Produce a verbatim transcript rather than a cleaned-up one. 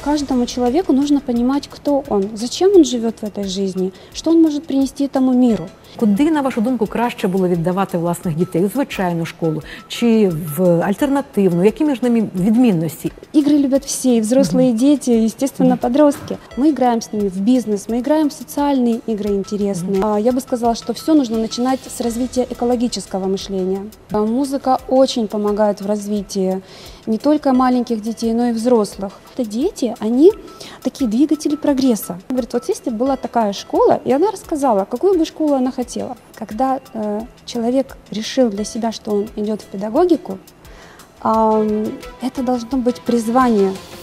Каждому человеку нужно понимать, кто он, зачем он живет в этой жизни, что он может принести этому миру. Куди, на вашу думку, краще було віддавати власних дітей? У звичайну школу чи в альтернативну? Які між ними відмінності? Игры любят все, и взрослые, и дети, и, естественно, подростки. Мы играем с ними в бизнес, мы играем в социальные игры интересные. А Я бы сказала, что все нужно начинать с развития экологического мышления. А Музыка очень помогает в развитии не только маленьких детей, но и взрослых. Это дети, они такие двигатели прогресса. Говорит, вот если была такая школа, и она рассказала, какую бы школу она хотела. Когда э, человек решил для себя, что он идет в педагогику, э, это должно быть призвание.